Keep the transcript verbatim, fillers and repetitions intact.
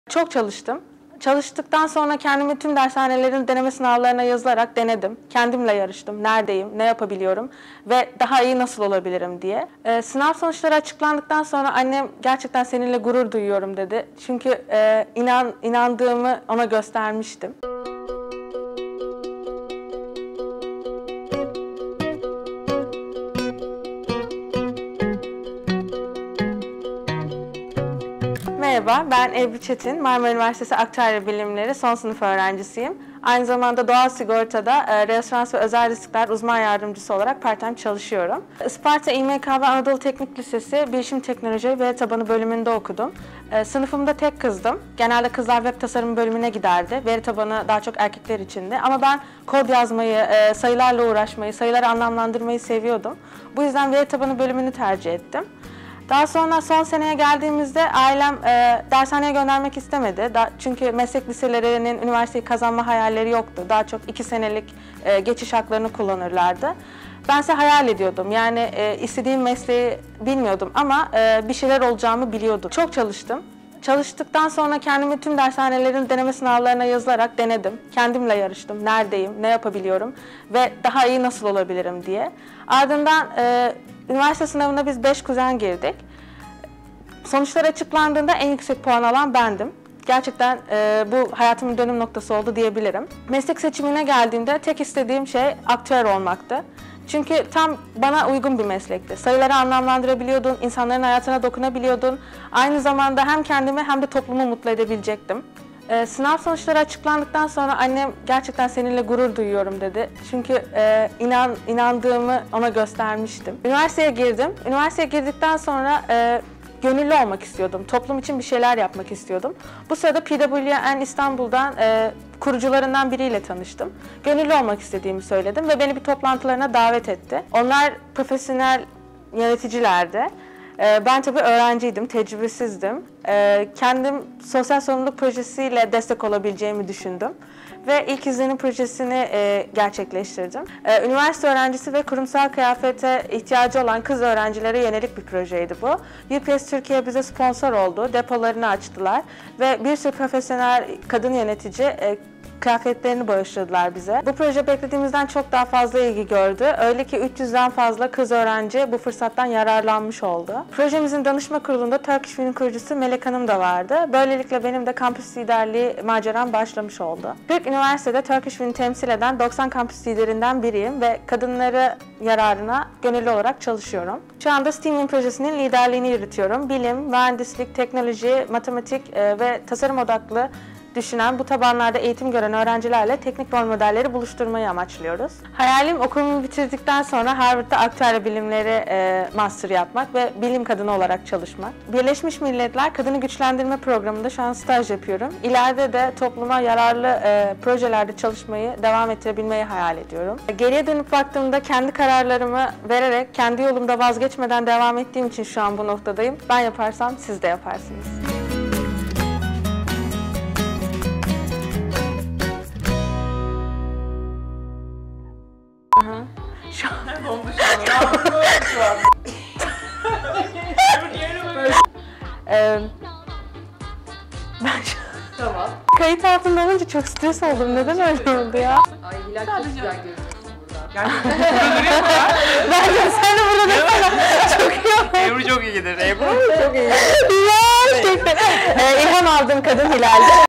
Çok çalıştım. Çalıştıktan sonra kendimi tüm dershanelerin deneme sınavlarına yazılarak denedim. Kendimle yarıştım. Neredeyim, ne yapabiliyorum ve daha iyi nasıl olabilirim diye. Ee, sınav sonuçları açıklandıktan sonra annem gerçekten seninle gurur duyuyorum dedi. Çünkü e, inan inandığımı ona göstermiştim. Merhaba, ben Ebru Çetin, Marmara Üniversitesi Akçaarya Bilimleri son sınıf öğrencisiyim. Aynı zamanda Doğal Sigorta'da e, reasürans ve özel riskler uzman yardımcısı olarak part-time çalışıyorum. Isparta İ M K B Anadolu Teknik Lisesi Bilişim Teknoloji ve Veri Tabanı bölümünde okudum. E, sınıfımda tek kızdım. Genelde kızlar web tasarım bölümüne giderdi. Veri tabanı daha çok erkekler içindi. Ama ben kod yazmayı, e, sayılarla uğraşmayı, sayıları anlamlandırmayı seviyordum. Bu yüzden veri tabanı bölümünü tercih ettim. Daha sonra son seneye geldiğimizde ailem e, dershaneye göndermek istemedi. Da, çünkü meslek liselerinin üniversiteyi kazanma hayalleri yoktu. Daha çok iki senelik e, geçiş haklarını kullanırlardı. Bense hayal ediyordum. Yani e, istediğim mesleği bilmiyordum ama e, bir şeyler olacağımı biliyordum. Çok çalıştım. Çalıştıktan sonra kendimi tüm dershanelerin deneme sınavlarına yazılarak denedim. Kendimle yarıştım. Neredeyim, ne yapabiliyorum ve daha iyi nasıl olabilirim diye. Ardından e, üniversite sınavına biz beş kuzen girdik. Sonuçlar açıklandığında en yüksek puan alan bendim. Gerçekten e, bu hayatımın dönüm noktası oldu diyebilirim. Meslek seçimine geldiğimde tek istediğim şey aktüer olmaktı. Çünkü tam bana uygun bir meslekti. Sayıları anlamlandırabiliyordun, insanların hayatına dokunabiliyordun. Aynı zamanda hem kendimi hem de toplumu mutlu edebilecektim. Ee, sınav sonuçları açıklandıktan sonra annem gerçekten seninle gurur duyuyorum dedi. Çünkü e, inan inandığımı ona göstermiştim. Üniversiteye girdim. Üniversiteye girdikten sonra e, gönüllü olmak istiyordum. Toplum için bir şeyler yapmak istiyordum. Bu sırada P W N İstanbul'dan e, kurucularından biriyle tanıştım. Gönüllü olmak istediğimi söyledim ve beni bir toplantılarına davet etti. Onlar profesyonel yöneticilerdi. Ben tabii öğrenciydim, tecrübesizdim. Kendim sosyal sorumluluk projesiyle destek olabileceğimi düşündüm. Ve ilk izlenim projesini gerçekleştirdim. Üniversite öğrencisi ve kurumsal kıyafete ihtiyacı olan kız öğrencilere yönelik bir projeydi bu. U P S Türkiye bize sponsor oldu, depolarını açtılar ve bir sürü profesyonel kadın yönetici kıyafetlerini bağışladılar bize. Bu proje beklediğimizden çok daha fazla ilgi gördü. Öyle ki üç yüzden fazla kız öğrenci bu fırsattan yararlanmış oldu. Projemizin danışma kurulunda Turkish Wind'in kurucusu Melek Hanım da vardı. Böylelikle benim de kampüs liderliği maceram başlamış oldu. Büyük Üniversitede Turkish Wind'i temsil eden doksan kampüs liderinden biriyim ve kadınları yararına gönüllü olarak çalışıyorum. Şu anda STEAM'in projesinin liderliğini yürütüyorum. Bilim, mühendislik, teknoloji, matematik ve tasarım odaklı düşünen, bu tabanlarda eğitim gören öğrencilerle teknik rol modelleri buluşturmayı amaçlıyoruz. Hayalim okulumu bitirdikten sonra Harvard'da aktüel bilimleri e, master yapmak ve bilim kadını olarak çalışmak. Birleşmiş Milletler Kadını Güçlendirme Programı'nda şu an staj yapıyorum. İleride de topluma yararlı e, projelerde çalışmayı devam ettirebilmeyi hayal ediyorum. Geriye dönüp baktığımda kendi kararlarımı vererek, kendi yolumda vazgeçmeden devam ettiğim için şu an bu noktadayım. Ben yaparsam siz de yaparsınız. Aha. Şu an... ee, ben şu... Tamam. Kayıt altında olunca çok stres oldum. Neden öyle oldu ya? Ay Hilal çok güzel görünüyorsun burada. Bence sen de burada desene. Çok iyi. Ebru çok iyidir. Ebru Çok iyi. Ya, gerçekten. Ee, ilham aldığım kadın Hilal'di.